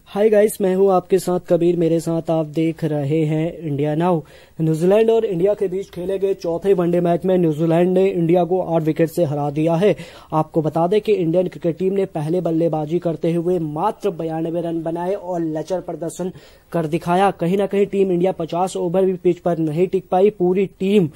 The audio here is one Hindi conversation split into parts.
हाय गाइस, मैं हूं आपके साथ कबीर। मेरे साथ आप देख रहे हैं इंडिया नाउ। न्यूजीलैंड और इंडिया के बीच खेले गए चौथे वनडे मैच में न्यूजीलैंड ने इंडिया को 8 विकेट से हरा दिया है। आपको बता दें कि इंडियन क्रिकेट टीम ने पहले बल्लेबाजी करते हुए मात्र 92 रन बनाए और लचर प्रदर्शन कर दिखाया। कहीं ना कहीं टीम इंडिया 50 ओवर भी पिच पर नहीं टिक पाई। पूरी टीम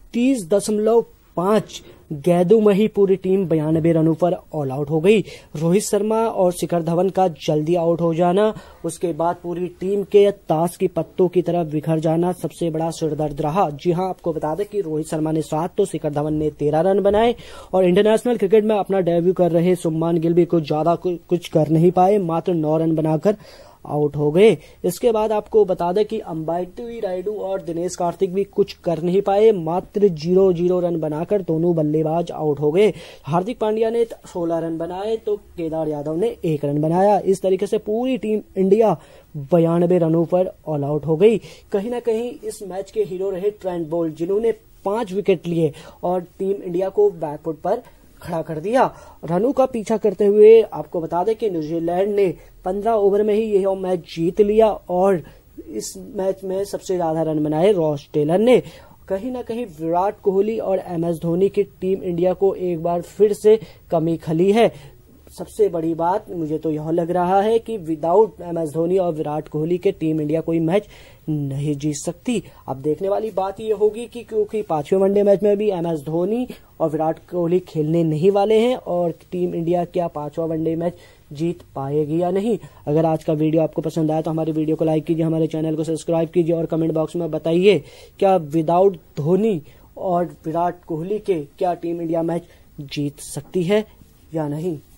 30.5 गेंदों में ही पूरी टीम 92 रनों पर ऑल आउट हो गई। रोहित शर्मा और शिखर धवन का जल्दी आउट हो जाना, उसके बाद पूरी टीम के ताश की पत्तों की तरह बिखर जाना सबसे बड़ा सिरदर्द रहा। जी हां, आपको बता दें कि रोहित शर्मा ने 7 तो शिखर धवन ने 13 रन बनाए और इंटरनेशनल क्रिकेट में अपना डेब्यू कर रहे शुभमान गिल भी कुछ ज्यादा कुछ कर नहीं पाए, मात्र 9 रन बनाकर आउट हो गए। इसके बाद आपको बता दें कि अंबाती रायडू और दिनेश कार्तिक भी कुछ कर नहीं पाए, मात्र 0-0 रन बनाकर दोनों बल्लेबाज आउट हो गए। हार्दिक पांड्या ने 16 रन बनाए तो केदार यादव ने 1 रन बनाया। इस तरीके से पूरी टीम इंडिया 92 रनों पर ऑल आउट हो गई। कहीं ना कहीं इस मैच के हीरो रहे ट्रेंट बोल्ट, जिन्होंने 5 विकेट लिए और टीम इंडिया को बैकफुट पर खड़ा कर दिया। रनों का पीछा करते हुए आपको बता दें कि न्यूजीलैंड ने 15 ओवर में ही यह मैच जीत लिया और इस मैच में सबसे ज्यादा रन बनाए रॉस टेलर ने। कहीं ना कहीं विराट कोहली और MS धोनी की टीम इंडिया को एक बार फिर से कमी खली है। सबसे बड़ी बात मुझे तो यह लग रहा है कि विदाउट MS धोनी और विराट कोहली के टीम इंडिया कोई मैच नहीं जीत सकती। अब देखने वाली बात यह होगी कि क्योंकि 5वें वनडे मैच में भी MS धोनी और विराट कोहली खेलने नहीं वाले हैं और टीम इंडिया क्या 5वां वनडे मैच जीत पाएगी या नहीं। अगर आज का वीडियो आपको पसंद आया तो हमारे वीडियो को लाइक कीजिए, हमारे चैनल को सब्सक्राइब कीजिए और कमेंट बॉक्स में बताइए क्या विदाउट धोनी और विराट कोहली के क्या टीम इंडिया मैच जीत सकती है या नहीं।